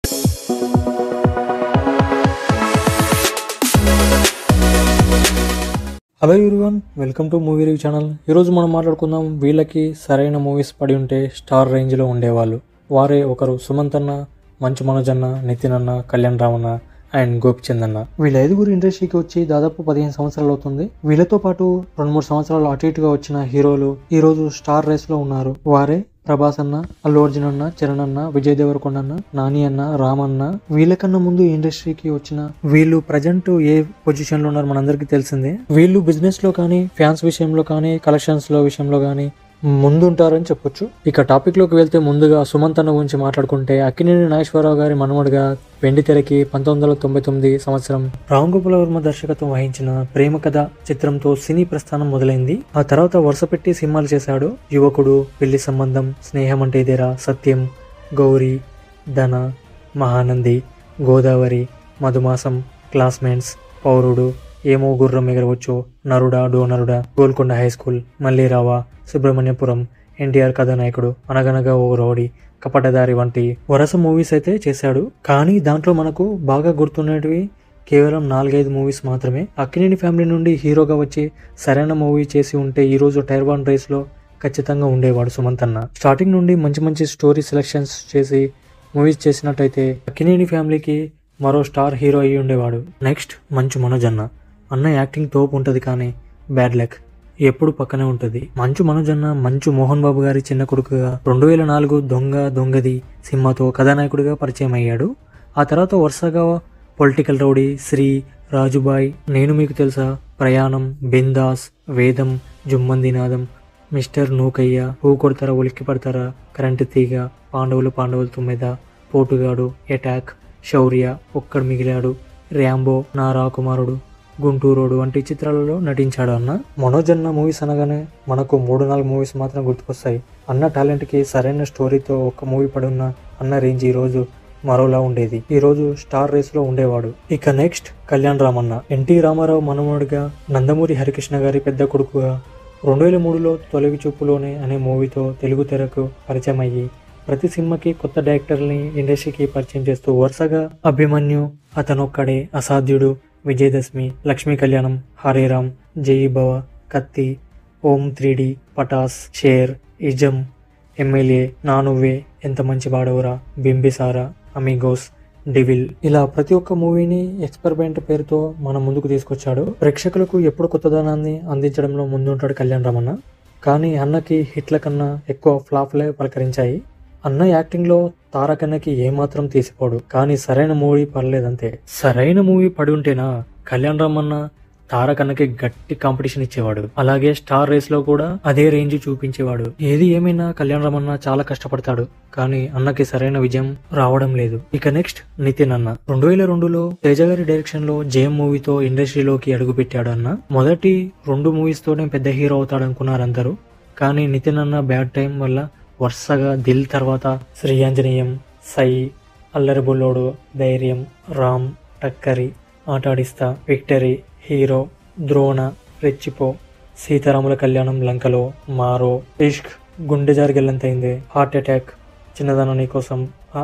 Hello everyone, welcome to movie review channel. ఈరోజు మనం మాట్లాడుకుందాం వీళ్ళకి సరైన మూవీస్ పడి ఉంటే స్టార్ రేంజ్లో ఉండేవాళ్ళు. వారే ఒకరు సుమంత్ అన్న, మంచు మనోజ్ అన్న, నితిన్ అన్న, కళ్యాణ్ రామ్ అన్న అండ్ గోపిచంద్ అన్న. వీళ్ళ ఐదుగురు ఇండస్ట్రీకి వచ్చి దాదాపు 15 సంవత్సరాలు అవుతుంది. వీళ్ళతో పాటు 2-3 సంవత్సరాలు అటు ఇటుగా వచ్చిన హీరోలు ఈ రోజు స్టార్ రేస్ లో ఉన్నారు. వారే ప్రభాస్ అన్న, అల్లు అర్జున్ అన్న, చరణ్ అన్న, విజయ్ దేవరకొండ అన్న, నాని అన్న, రామ్ అన్న. వీళ్ళకన్నా ముందు ఇండస్ట్రీకి వచ్చిన వీళ్ళు ప్రజెంట్ ఏ పొజిషన్ లో ఉన్నారు మనందరికీ తెలిసిందే. వీళ్ళు బిజినెస్ లో కానీ, ఫ్యాన్స్ విషయంలో కానీ, కలెక్షన్స్ లో విషయంలో కానీ ముందుంటారని చెప్పొచ్చు. ఇక టాపిక్ లోకి వెళ్తే ముందుగా సుమంత్ అన్న గురించి మాట్లాడుకుంటే అక్కినేని నాగేశ్వరరావు గారి మనవడిగా వెండి తెరకి 1999 సంవత్సరం రామ్ గోపాల్ వర్మ దర్శకత్వం వహించిన ప్రేమ కథ చిత్రంతో సినీ ప్రస్థానం మొదలైంది. ఆ తర్వాత వరుస పెట్టి సినిమాలు చేశాడు. యువకుడు, పెళ్లి సంబంధం, స్నేహం అంటే ఇదేరా, సత్యం, గౌరీ, ధన, మహానంది, గోదావరి, మధుమాసం, క్లాస్మేట్స్, పౌరుడు, ఏమో గుర్రం ఎగరవచ్చు, నరుడా డోనరుడా, గోల్కొండ హై స్కూల్, మల్లీరావా, సుబ్రహ్మణ్యపురం, ఎన్టీఆర్ కథానాయకుడు, అనగనగా ఓ రౌడీ, కపటదారి వంటి వరుస మూవీస్ అయితే చేశాడు. కానీ దాంట్లో మనకు బాగా గుర్తున్నటివి కేవలం 4-5 మూవీస్ మాత్రమే. అక్కినేని ఫ్యామిలీ నుండి హీరోగా వచ్చి సరైన మూవీ చేసి ఉంటే ఈ రోజు టైర్ 1 రేస్ లో ఖచ్చితంగా ఉండేవాడు సుమంత్ అన్న. స్టార్టింగ్ నుండి మంచి మంచి స్టోరీ సెలెక్షన్స్ చేసి మూవీస్ చేసినట్టయితే అక్కినేని ఫ్యామిలీకి మరో స్టార్ హీరో అయ్యి ఉండేవాడు. నెక్స్ట్ మంచు మనోజ్ అన్న. అన్న యాక్టింగ్ తోపు ఉంటుంది కానీ బ్యాడ్ లక్ ఎప్పుడు పక్కనే ఉంటుంది. మంచు మనోజ్ అన్న మంచు మోహన్ బాబు గారి చిన్న కొడుకుగా 2004 దొంగది సినిమాతో కథానాయకుడిగా పరిచయం అయ్యాడు. ఆ తర్వాత వరుసగా పొలిటికల్ రౌడీ, శ్రీ, రాజుబాయ్, నేను మీకు తెలుసా, ప్రయాణం, బిందాస్, వేదం, జుమ్మందినాదం, మిస్టర్ నూకయ్య, పూ కొడతారా ఉలిక్కి పడతారా, కరెంటు తీగ, పాండవులు తుమ్మెద, పోటుగాడు, అటాక్, శౌర్య, ఒక్కడు మిగిలాడు, ర్యాంబో, నా రాకుమారుడు, గుంటూరోడు వంటి చిత్రాలలో నటించాడు అన్న. మనోజ్ అన్న మూవీస్ అనగానే మనకు 3-4 మూవీస్ మాత్రం గుర్తుకొస్తాయి. అన్న టాలెంట్ కి సరైన స్టోరీతో ఒక్క మూవీ పడున్న అన్న రేంజ్ ఈ రోజు మరోలా ఉండేది. ఈ రోజు స్టార్ రేస్ లో ఉండేవాడు. ఇక నెక్స్ట్ కళ్యాణ్ రామ్ అన్న. ఎన్టీ రామారావు మనవడుగా, నందమూరి హరికృష్ణ గారి పెద్ద కొడుకుగా 2003లో తొలగి చూపులోనే అనే మూవీతో తెలుగు తెరకు పరిచయం అయ్యి ప్రతి సినిమాకి కొత్త డైరెక్టర్ని ఇండస్ట్రీకి పరిచయం చేస్తూ వరుసగా అభిమన్యు, అతనొక్కడే, అసాధ్యుడు, విజయదశమి, లక్ష్మీ కళ్యాణం, Hare Ram, Jai Bhava, Kathi, Om 3D, Patas, Sher, Ism, MLA, Naa Nuvve, Entha Manchi బాడవరా, Bimbisara, Amigos, devil, ఇలా ప్రతి ఒక్క మూవీని ఎక్స్పెరిమెంట్ పేరుతో మన ముందుకు తీసుకొచ్చాడు. ప్రేక్షకులకు ఎప్పుడు కొత్తదనాన్ని అందించడంలో ముందుంటాడు కళ్యాణ్ రామ్ అన్న. కానీ అన్నకి హిట్ల కన్నా ఎక్కువ ఫ్లాప్లే పలకరించాయి. అన్న యాక్టింగ్ లో తారకన్నకి ఏమాత్రం తీసిపోడు. కానీ సరైన మూవీ పర్లేదంతే. సరైన మూవీ పడి ఉంటేనా కళ్యాణ్ రామ్ అన్న తారకన్నకి గట్టి కాంపిటీషన్ ఇచ్చేవాడు. అలాగే స్టార్ రేస్ లో కూడా అదే రేంజ్ చూపించేవాడు. ఏది ఏమైనా కళ్యాణ్ రామ్ అన్న చాలా కష్టపడతాడు. కానీ అన్నకి సరైన విజయం రావడం లేదు. ఇక నెక్స్ట్ నితిన్ అన్న. 2002లో తేజ గారి డైరెక్షన్ లో జేఎం మూవీతో ఇండస్ట్రీలోకి అడుగు పెట్టాడు అన్న. మొదటి 2 మూవీస్ తోనే పెద్ద హీరో అవుతాడు అనుకున్నారు అందరూ. కానీ నితిన్ అన్న బ్యాడ్ టైం వల్ల వరుసగా దిల్ తర్వాత శ్రీ ఆంజనేయం, సై, అల్లరిబుల్లోడు, ధైర్యం, రామ్, టక్కరి, ఆటాడిస్తా, విక్టరీ, హీరో, ద్రోణ, రెచ్చిపో, సీతారాముల కళ్యాణం, లంకలో, మారో, ఇష్క్, గుండె జారిగెల్లంతైంది, హార్ట్ అటాక్, చిన్నదనం నీకోసం,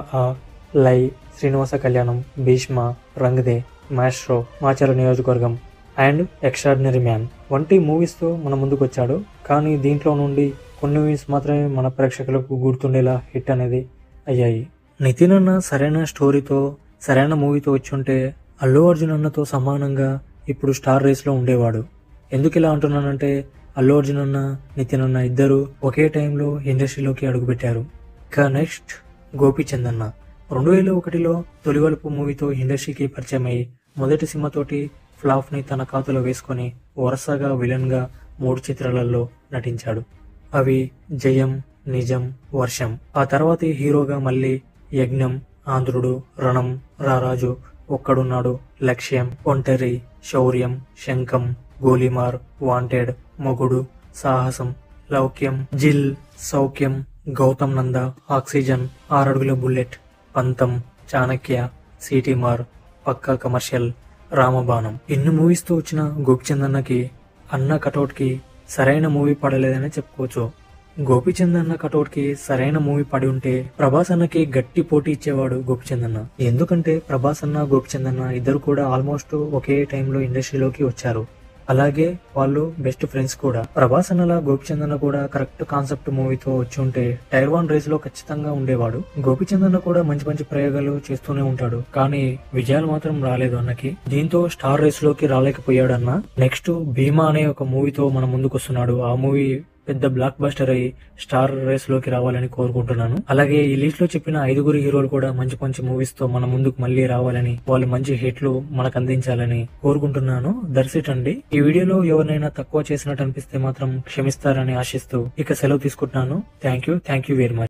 లై, శ్రీనివాస కళ్యాణం, భీష్మ, రంగదే, మాస్ట్రో, మాచర్ల నియోజకవర్గం అండ్ ఎక్స్ట్రాడినరీ మ్యాన్ వంటి మూవీస్తో మన ముందుకు వచ్చాడు. కానీ దీంట్లో నుండి కొన్ని మూవీస్ మాత్రమే మన ప్రేక్షకులకు గుర్తుండేలా హిట్ అనేది అయ్యాయి. నితిన్ అన్న సరైన స్టోరీతో, సరైన మూవీతో వచ్చి ఉంటే అల్లు అర్జున్ అన్నతో సమానంగా ఇప్పుడు స్టార్ రేస్ లో ఉండేవాడు. ఎందుకు ఇలా అంటున్నానంటే అల్లు అర్జున్ అన్న, నితిన్ అన్న ఇద్దరు ఒకే టైంలో ఇండస్ట్రీలోకి అడుగుపెట్టారు. ఇక నెక్స్ట్ గోపిచంద్ అన్న. 2001లో తొలివలుపు మూవీతో ఇండస్ట్రీకి పరిచయం అయ్యి మొదటి సినిమాతోటి ఫ్లాప్ ని తన ఖాతాలో వేసుకుని వరుసగా విలన్ గా 3 చిత్రాలలో నటించాడు. అవి జయం, నిజం, వర్షం. ఆ తర్వాత హీరోగా మళ్ళీ యజ్ఞం, ఆంధ్రుడు, రణం, రారాజు, ఒక్కడున్నాడు, లక్ష్యం, ఒంటరి, శౌర్యం, శంఖం, గోలీమార్, వాంటెడ్, మొగుడు, సాహసం, లౌక్యం, జిల్, సౌఖ్యం, గౌతమ్ నంద, oxygen, 6 Adugula bullet, Pantham, Chanakya, Seetimaarr, Pakka commercial, Ramabanam. ఇన్ని మూవీస్ తో వచ్చిన గోపిచంద్ అన్నకి అన్న కటౌట్ కి సరైన మూవీ పడలేదని చెప్పుకోవచ్చు. గోపీచంద్ అన్న కటౌట్ కి సరైన మూవీ పడి ఉంటే ప్రభాస్ అన్నకి గట్టి పోటీ ఇచ్చేవాడు గోపీచంద్ అన్న. ఎందుకంటే ప్రభాస్ అన్న గోపీచంద్ అన్న ఇద్దరు కూడా ఆల్మోస్ట్ ఒకే టైంలో ఇండస్ట్రీలోకి వచ్చారు. అలాగే వాళ్ళు బెస్ట్ ఫ్రెండ్స్ కూడా. ప్రభాస్ అన్నలా గోపీచంద్ అన్న కూడా కరెక్ట్ కాన్సెప్ట్ మూవీతో వచ్చి ఉంటే టైర్ 1 రేస్ లో ఖచ్చితంగా ఉండేవాడు. గోపీచంద్ అన్న కూడా మంచి మంచి ప్రయోగాలు చేస్తూనే ఉంటాడు, కానీ విజయాలు మాత్రం రాలేదు అన్నకి. దీంతో స్టార్ రేస్ లోకి రాలేకపోయాడు అన్న. నెక్స్ట్ భీమా అనే ఒక మూవీతో మన ముందుకు వస్తున్నాడు. ఆ మూవీ పెద్ద బ్లాక్ బస్టర్ అయ్యి స్టార్ రేస్ లోకి రావాలని కోరుకుంటున్నాను. అలాగే ఈ లిస్ట్ లో చెప్పిన 5 హీరోలు కూడా మంచి మంచి మూవీస్ తో మన ముందుకు మళ్ళీ రావాలని, వాళ్ళు మంచి హిట్లు మనకు అందించాలని కోరుకుంటున్నాను. దర్శిట్ అండి. ఈ వీడియోలో ఎవరినైనా తక్కువ చేసినట్టు అనిపిస్తే మాత్రం క్షమిస్తారని ఆశిస్తూ ఇక సెలవు తీసుకుంటున్నాను. Thank you very much.